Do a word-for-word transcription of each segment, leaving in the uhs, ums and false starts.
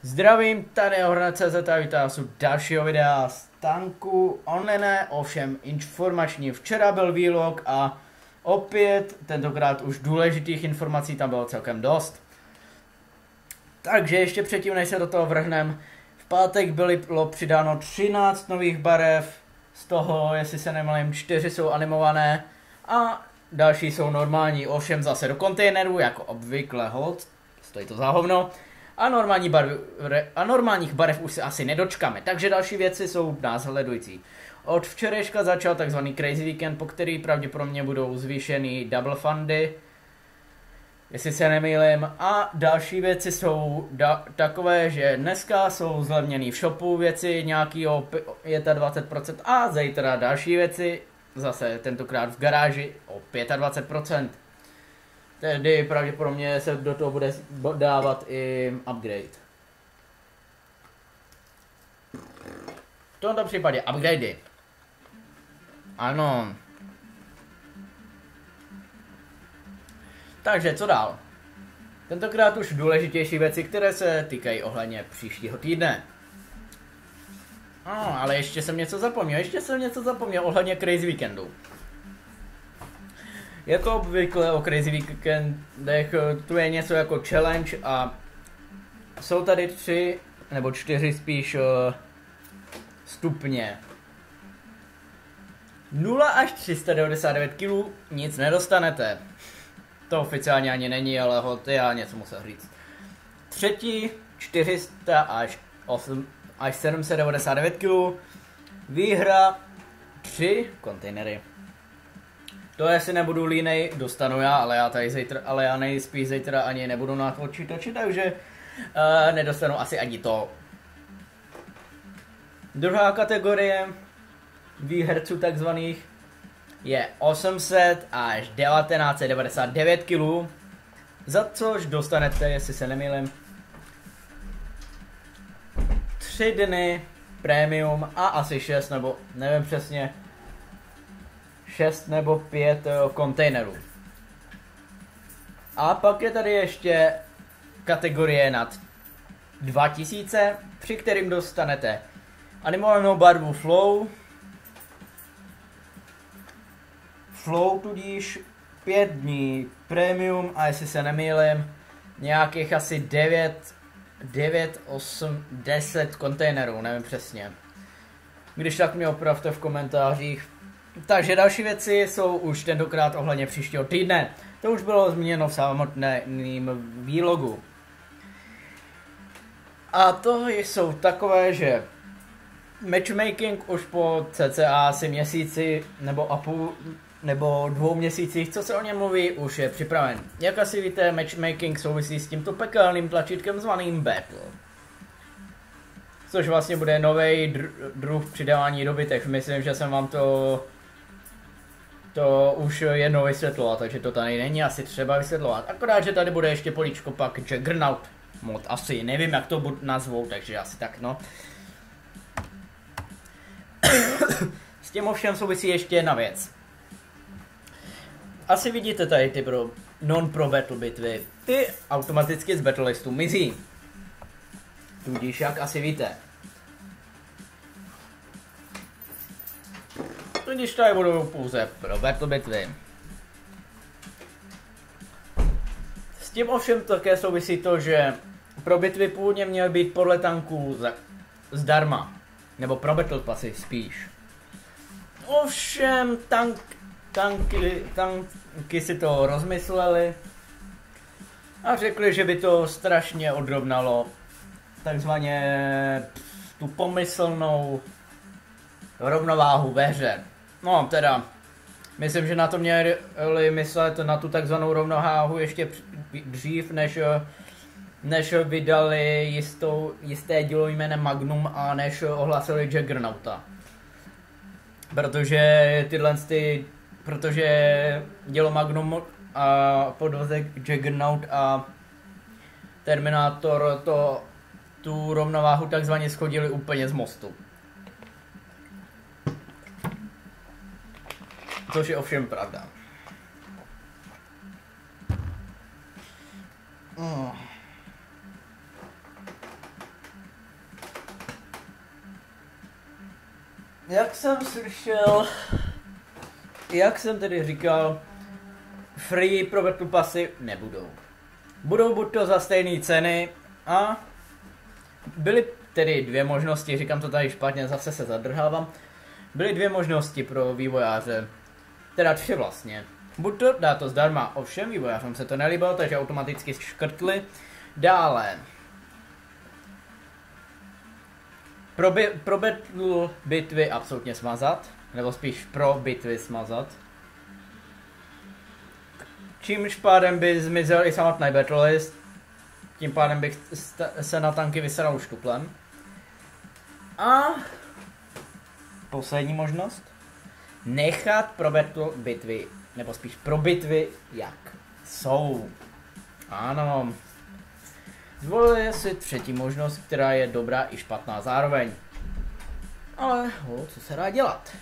Zdravím, tady je Hornet tečka cé zet a vítám vás u dalšího videa z tanku online, ovšem informační. Včera byl výlog a opět, tentokrát už důležitých informací tam bylo celkem dost. Takže ještě předtím, než se do toho vrhnem, v pátek bylo přidáno třináct nových barev, z toho, jestli se nemýlím, čtyři jsou animované a další jsou normální, ovšem zase do kontejnerů, jako obvykle hold, stojí to za hovno. A, normální barvy, a normálních barev už se asi nedočkáme, takže další věci jsou následující. Od včerejška začal takzvaný Crazy Weekend, po který pravděpodobně budou zvýšený double fundy, jestli se nemýlím. A další věci jsou takové, že dneska jsou zlevněný v shopu věci nějakýho dvacet pět procent a zítra další věci, zase tentokrát v garáži o dvacet pět procent. Tedy pravděpodobně se do toho bude dávat i upgrade. V tomto případě upgradey. Ano. Takže co dál? Tentokrát už důležitější věci, které se týkají ohledně příštího týdne. No, ale ještě jsem něco zapomněl, ještě jsem něco zapomněl ohledně Crazy Weekendu. Jako obvykle o Crazy Weekendech, tu je něco jako challenge a jsou tady tři nebo čtyři spíš uh, stupně. nula až tři sta devadesát devět kilogramů nic nedostanete. To oficiálně ani není, ale hod, já něco musel říct. Třetí čtyři sta až, až sedm set devadesát devět kilogramů. Výhra tři kontejnery. To jestli nebudu línej, dostanu já, ale já tady zítra, ale já nejspíš zítra ani nebudu na počítači, takže uh, nedostanu asi ani to. Druhá kategorie výherců takzvaných je osm set až devatenáct set devadesát devět kilogramů, za což dostanete, jestli se nemýlím, tři dny premium a asi šest nebo nevím přesně, šest nebo pět kontejnerů. A pak je tady ještě kategorie nad dva tisíce, při kterým dostanete animovanou barvu Flow, Flow tudíž pět dní premium a jestli se nemýlím, nějakých asi devět, devět, osm, deset kontejnerů, nevím přesně. Když tak mě opravte v komentářích. Takže další věci jsou už tentokrát ohledně příštího týdne. To už bylo zmíněno v samotném výlogu. A to jsou takové, že matchmaking už po cca asi měsíci nebo a půl nebo dvou měsících, co se o něm mluví, už je připraven. Jak asi víte, matchmaking souvisí s tímto pekelným tlačítkem zvaným Battle. Což vlastně bude nový dr druh přidávání dobytek. Myslím, že jsem vám to To už jednou vysvětloval, takže to tady není asi třeba vysvětlovat. Akorát, že tady bude ještě políčko pak Juggernaut mod, asi nevím, jak to nazvou, takže asi tak, no. S tím ovšem souvisí ještě jedna věc. Asi vidíte tady ty pro non-pro battle bitvy, ty automaticky z battle listu mizí. Tudíž jak asi víte. Tudíž tady budou pouze pro battle bitvy. S tím ovšem také souvisí to, že pro bitvy původně měly být podle tanků zdarma. Nebo pro battle passy spíš. Ovšem tank, tanky, tanky si to rozmysleli a řekli, že by to strašně odrovnalo takzvaně tu pomyslnou rovnováhu ve hře. No teda, myslím, že na to měli myslet na tu takzvanou rovnováhu ještě dřív, než, než vydali jistou, jisté dílo jménem Magnum a než ohlasili Juggernauta. Protože tyhle ty, protože dílo Magnum a podvozek Juggernaut a Terminator to tu rovnováhu takzvaně schodili úplně z mostu. Což je ovšem pravda. Mm. Jak jsem slyšel, jak jsem tedy říkal, free pro Battle Passy nebudou. Budou buď to za stejné ceny a byly tedy dvě možnosti, říkám to tady špatně, zase se zadrhávám. Byly dvě možnosti pro vývojáře, teda tři vlastně. Buď to dá to zdarma, ovšem vývojářům se to nelíbilo, takže automaticky škrtli. Dále. Pro, by, pro battle bitvy absolutně smazat, nebo spíš pro bitvy smazat. Čímž pádem by zmizel i samotný battle list, tím pádem bych se na tanky vysral štuplem. A poslední možnost. Nechat pro battle bitvy, nebo spíš pro bitvy, jak jsou. Ano. Zvolili si třetí možnost, která je dobrá i špatná zároveň. Ale ho, co se dá dělat?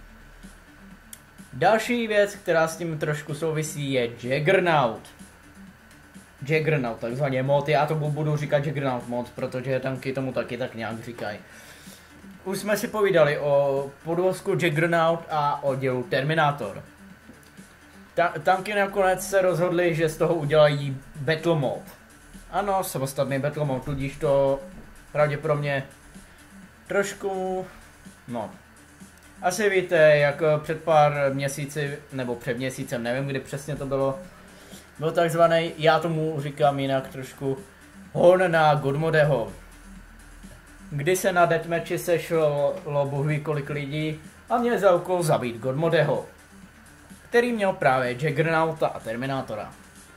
Další věc, která s tím trošku souvisí, je Juggernaut. Juggernaut, takzvaně mod, já to budu říkat Juggernaut mod, protože tanky tomu taky tak nějak říkají. Už jsme si povídali o podvozku Juggernaut a o dělu Terminator. Ta tanky nakonec se rozhodly, že z toho udělají Battle mod. Ano, samostatný Battle mod, tudíž to pravděpodobně trošku, no. Asi víte, jak před pár měsíci, nebo před měsícem, nevím kdy přesně to bylo, byl takzvaný, já tomu říkám jinak trošku, hon na Godmodeho. Kdy se na deathmatchi sešlo bůh ví kolik lidí a měl za úkol zabít Godmodeho, který měl právě Juggernauta a Terminátora.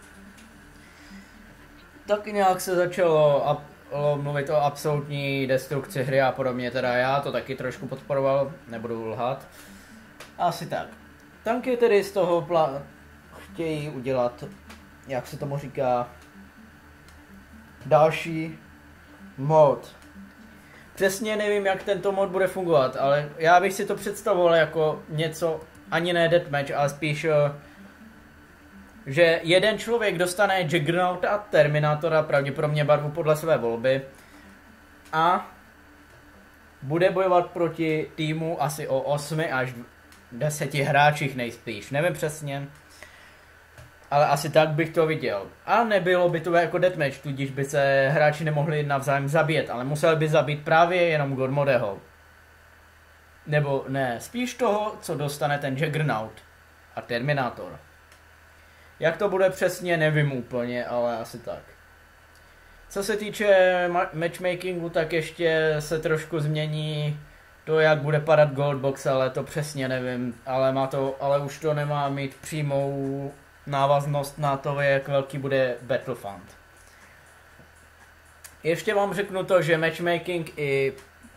Tak nějak se začalo mluvit o absolutní destrukci hry a podobně, teda já to taky trošku podporoval, nebudu lhát. Asi tak. Tanky tedy z toho plá... chtějí udělat, jak se tomu říká, další mod. Přesně nevím, jak tento mod bude fungovat, ale já bych si to představoval jako něco, ani ne deathmatch, ale spíš, že jeden člověk dostane Juggernauta a Terminátora, pravděpodobně barvu podle své volby, a bude bojovat proti týmu asi o osmi až deseti hráčích nejspíš, nevím přesně, ale asi tak bych to viděl. A nebylo by to jako deathmatch, tudíž by se hráči nemohli navzájem zabít, ale museli by zabít právě jenom Godmodeho. Nebo ne, spíš toho, co dostane ten Juggernaut a Terminátor. Jak to bude přesně, nevím úplně, ale asi tak. Co se týče matchmakingu, tak ještě se trošku změní to, jak bude padat Goldbox, ale to přesně nevím, ale, má to, ale už to nemá mít přímou návaznost na to, jak velký bude Battle Fund. Ještě vám řeknu to, že matchmaking i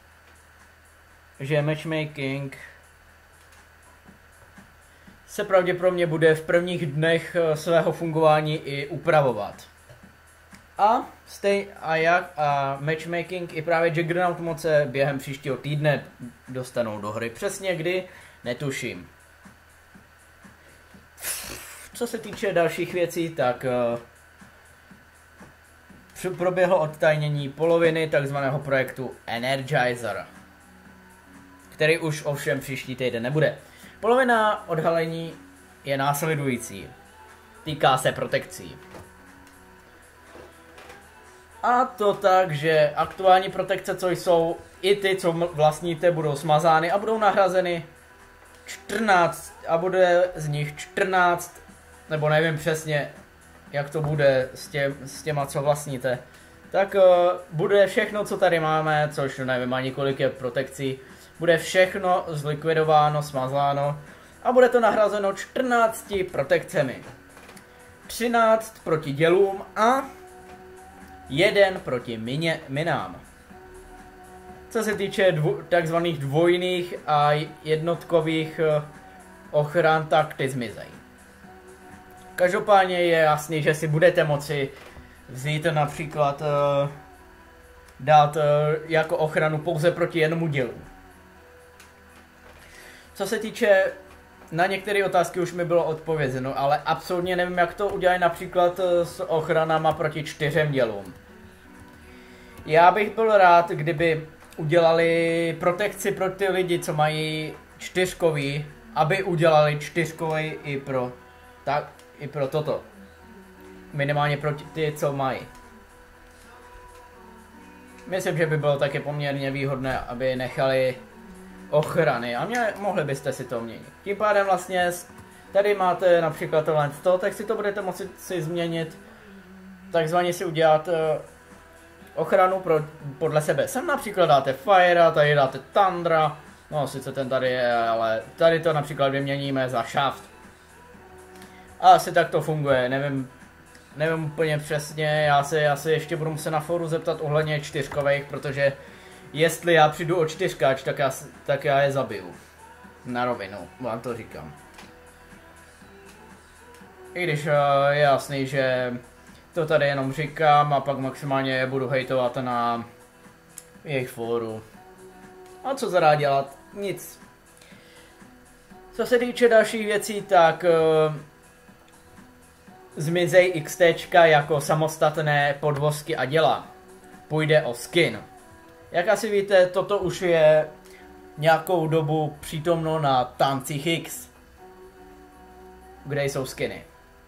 že matchmaking se pravděpodobně bude v prvních dnech svého fungování i upravovat. A, stej, a jak a matchmaking i právě Juggernaut mod se během příštího týdne dostanou do hry. Přesně kdy, netuším. Co se týče dalších věcí, tak uh, proběhlo odtajnění poloviny takzvaného projektu Energizer, který už ovšem příští týden nebude. Polovina odhalení je následující. Týká se protekcí. A to tak, že aktuální protekce, co jsou, i ty, co vlastníte, budou smazány a budou nahrazeny čtrnáct, a bude z nich čtrnáct, nebo nevím přesně, jak to bude s, tě, s těma, co vlastníte. Tak uh, bude všechno, co tady máme, což nevím ani kolik je protekcí, bude všechno zlikvidováno, smazáno a bude to nahrazeno čtrnácti protekcemi. třináct proti dělům a jeden proti mině, minám. Co se týče dvo, takzvaných dvojných a jednotkových uh, ochran, tak ty zmizejí. Každopádně je jasný, že si budete moci vzít například uh, dát uh, jako ochranu pouze proti jednomu dělu. Co se týče, na některé otázky už mi bylo odpovězeno, ale absolutně nevím, jak to udělají například s ochranama proti čtyřem dělům. Já bych byl rád, kdyby udělali protekci pro ty lidi, co mají čtyřkový, aby udělali čtyřkový i pro, tak, i pro toto. Minimálně pro ty, co mají. Myslím, že by bylo taky poměrně výhodné, aby nechali ochrany a mě, mohli byste si to měnit. Tím pádem vlastně tady máte například tohle sto, tak si to budete moci si změnit, takzvaně si udělat uh, ochranu pro, podle sebe. Sem například dáte Fire, tady dáte Thundera, no sice ten tady je, ale tady to například vyměníme za Shaft. A asi tak to funguje, nevím, nevím úplně přesně, já se asi ještě budu muset na foru zeptat ohledně čtyřkových, protože jestli já přijdu o čtyřkáč, tak já, tak já je zabiju. Na rovinu, vám to říkám. I když uh, je jasný, že to tady jenom říkám a pak maximálně je budu hejtovat na jejich fóru. A co se dá dělat? Nic. Co se týče dalších věcí, tak uh, zmizej X T jako samostatné podvozky a děla. Půjde o skin. Jak asi víte, toto už je nějakou dobu přítomno na tancích X, kde jsou skiny.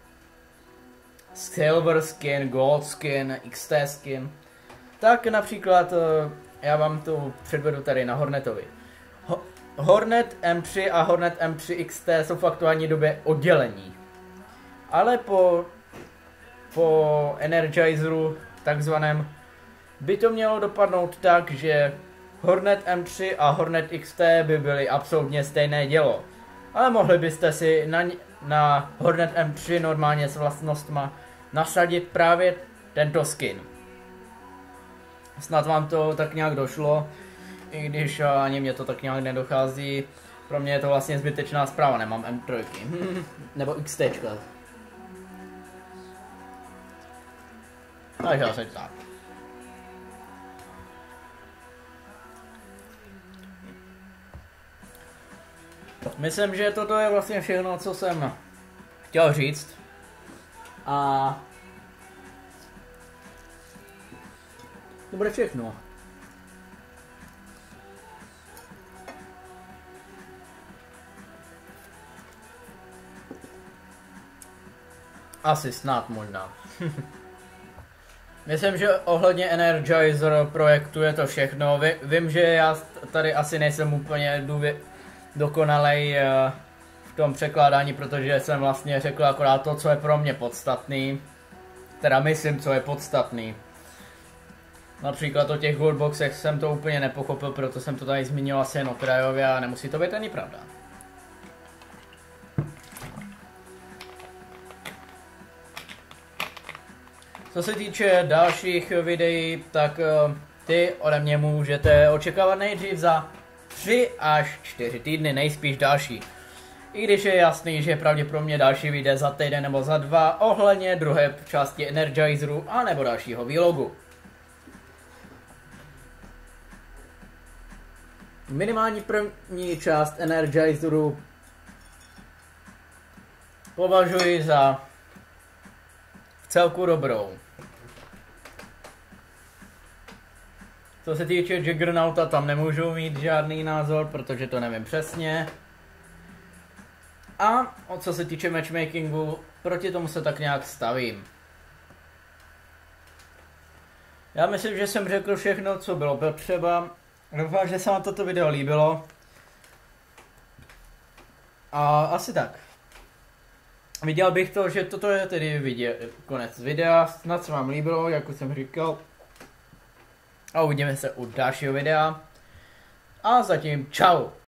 Silver skin, gold skin, X T skin. Tak například, já vám to předvedu tady na Hornetovi. Ho Hornet M tři a Hornet M tři X T jsou v aktuální době oddělení. Ale po, po Energizeru takzvaném by to mělo dopadnout tak, že Hornet M tři a Hornet X T by byly absolutně stejné dělo. Ale mohli byste si na, na Hornet M tři normálně s vlastnostma nasadit právě tento skin. Snad vám to tak nějak došlo, i když ani mě to tak nějak nedochází. Pro mě je to vlastně zbytečná zpráva, nemám M tři. Nebo X T. Takže asi tak. Myslím, že toto je vlastně všechno, co jsem chtěl říct. A to bude všechno. Asi snad možná. Myslím, že ohledně Energizer projektu je to všechno. Ví, vím, že já tady asi nejsem úplně důvě, dokonalej uh, v tom překládání, protože jsem vlastně řekl akorát to, co je pro mě podstatný. Teda myslím, co je podstatný. Například o těch goldboxech jsem to úplně nepochopil, proto jsem to tady zmínil asi jen okrajově a nemusí to být ani pravda. Co se týče dalších videí, tak uh, ty ode mě můžete očekávat nejdřív za tři až čtyři týdny, nejspíš další. I když je jasný, že pravděpodobně další vyjde za týden nebo za dva ohledně druhé části Energizeru a nebo dalšího výlogu. Minimální první část Energizeru považuji za v celku dobrou. Co se týče Juggernauta, tam nemůžu mít žádný názor, protože to nevím přesně. A co se týče matchmakingu, proti tomu se tak nějak stavím. Já myslím, že jsem řekl všechno, co bylo potřeba. Doufám, že se vám toto video líbilo. A asi tak. Viděl bych to, že toto je tedy video, konec videa. Snad se vám líbilo, jak už jsem říkal. A uvidíme se u dalšího videa. A zatím čau.